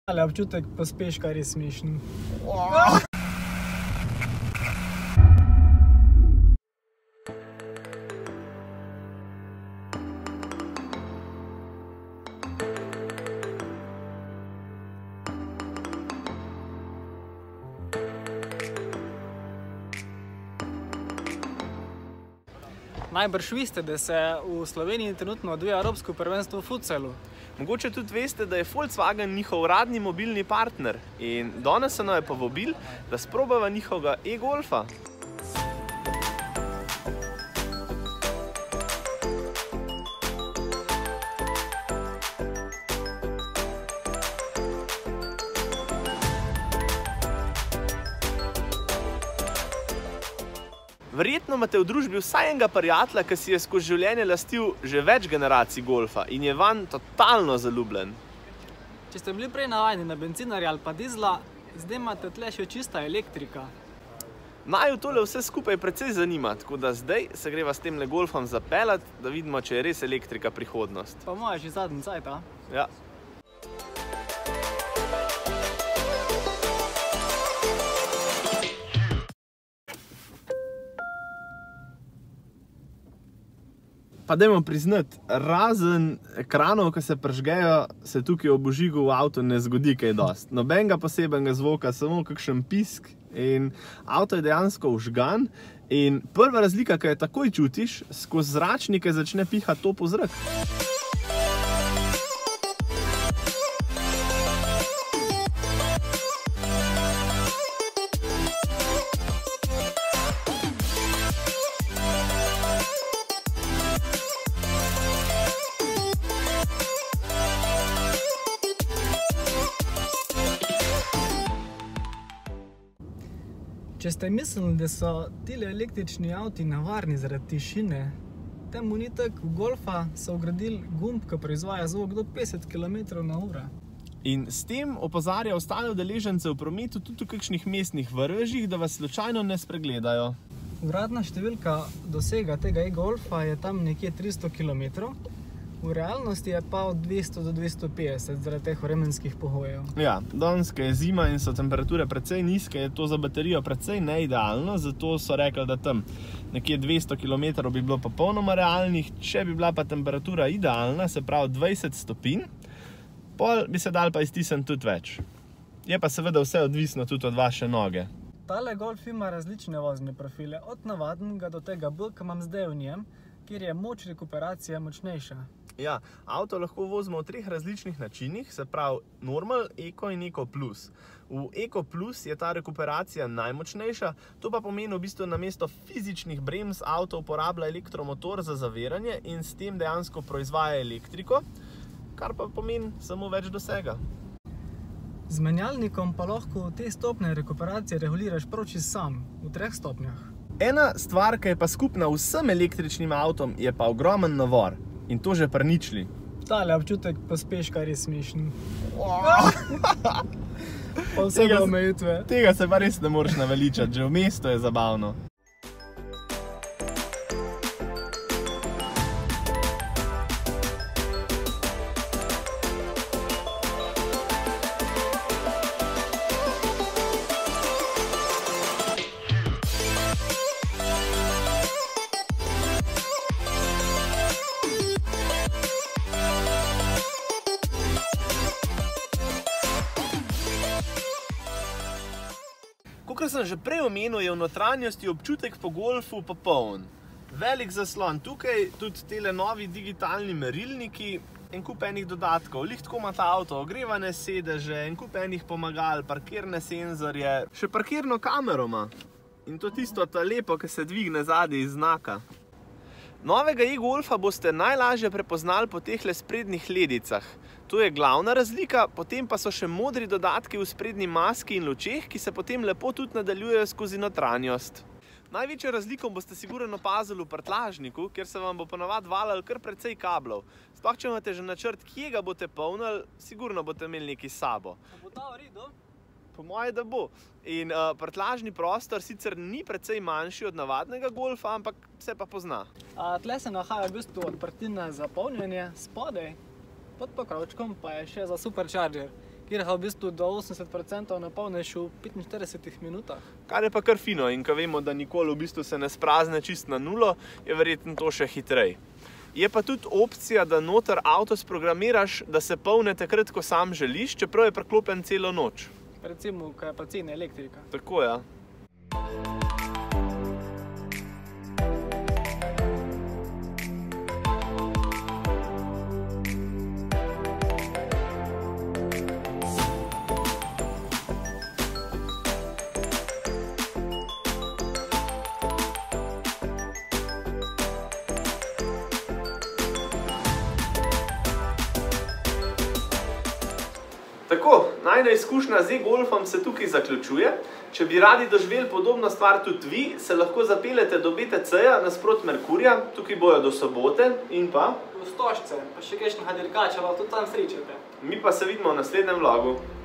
Ale občutek pospeška res smešen. Najbrž veste, da se v Sloveniji trenutno odvija evropsko prvenstvo v futsalu. Mogoče tudi veste, da je Volkswagen njihov uradni mobilni partner in danes se nam je povabil, da sprobava njihovega e-golfa. Verjetno imate v družbi vsaj enega prijatelja, ki si je skozi življenje lastil že več generacij golfa in je vanj totalno zaljubljen. Če ste bili prej navajeni na bencinarja ali pa dizla, zdaj imate tle še čista elektrika. Naju tole vse skupaj precej zanima, tako da zdaj se greva s temle golfom zapeljati, da vidimo, če je res elektrika prihodnost. Pa moja že zadnji cajt, a? Ja. Pa dajmo priznati, razen ekranov, ki se prižgejo, se tukaj ob vžigu v avtu ne zgodi kaj dosti. Nobenega posebnega zvoka, samo kakšen pisk in avto je dejansko vžgan. In prva razlika, ki jo takoj čutiš, skozi zračnike začne pihati topel zrak. Če ste mislili, da so tile električni avti nevarni zaradi tišine, temu ni tako. V Golfa so vgradili gumb, ki proizvaja zvok do 50 km/h. In s tem opozarja ostale udeležence v prometu tudi v kakšnih mestnih vrvežih, da vas slučajno ne spregledajo. Uradna številka dosega tega e-Golfa je tam nekje 300 km, v realnosti je pa od 200 do 250 zaradi teh vremenskih pogojev. Ja, danes, ko je zima in so temperature precej nizke, je to za baterijo precej neidealno, zato so rekli, da tam nekje 200 km bi bilo popolnoma realnih. Če bi bila pa temperatura idealna, se pravi 20 stopinj, pol bi se dal pa iztisniti tudi več. Je pa seveda vse odvisno tudi od vaše noge. Tale Golf ima različne vozne profile, od navadnega do tega bolj, ki imam zdaj v njem, kjer je moč rekuperacije močnejša. Ja, avto lahko vozimo v 3 različnih načinih, se pravi Normal, Eco in Eco Plus. V Eco Plus je ta rekuperacija najmočnejša, to pa pomeni v bistvu namesto fizičnih bremz avto uporablja elektromotor za zaviranje in s tem dejansko proizvaja elektriko, kar pa pomeni samo več dosega. Z menjalnikom pa lahko te stopnje rekuperacije reguliraš prav čisto sam, v 3 stopnjah. Ena stvar, ki je pa skupna vsem električnim avtom, je pa ogromen navor. In to že pri ničli. Tale občutek pospeška res smešen. Pa vse do omejitve. Tega se pa res ne moreš naveličati, že v mestu je zabavno. Kakor sem že prej omenil, je v notranjosti občutek po golfu popoln. Velik zaslon tukaj, tudi tele novi digitalni merilniki, en kup enih dodatkov. Lih tako ima ta avto, ogrevane sedeže, en kup enih pomagal, parkirne senzorje, še parkirno kamero ima. In to tisto ta lepo, ki se dvigne zadaj iz znaka. Novega e-Golfa boste najlažje prepoznali po tehle sprednjih ledicah. To je glavna razlika, potem pa so še modri dodatki v sprednji maski in lučeh, ki se potem lepo tudi nadaljujejo skozi notranjost. Največjo razliko boste sigurno opazili v prtljažniku, kjer se vam bo ponavadi valilo kar precej kablov. Sploh če imate že načrt, kje ga boste polnili, sigurno boste imeli nekaj s sabo. Bo ta v redu? Po moje, da bo. In prtljažni prostor sicer ni precej manjši od navadnega Golfa, ampak se pa pozna. Tle se nahaja v bistvu odprtina za polnjenje, spodaj, pod pokrovčkom pa je še za supercharger. kjer ga v bistvu do 80% napolniš v 45 minutah. Kar je pa kar fino in ko vemo, da nikoli v bistvu se ne sprazne čist na nulo, je verjetno to še hitrej. Je pa tudi opcija, da noter avto sprogramiraš, da se polne takrat, ko sam želiš, čeprav je priklopljen celo noč. Recimo, ko je pa cena elektrika. Tako, ja. Tako, najina izkušnja z e-golfom se tukaj zaključuje. Če bi radi doživeli podobno stvar tudi vi, se lahko zapeljete do BTC-ja nasprot Merkurja, tukaj bojo do sobote in pa... V Stožce, pa še kakšnega dirkača, tudi tam srečate. Mi pa se vidimo v naslednjem vlogu.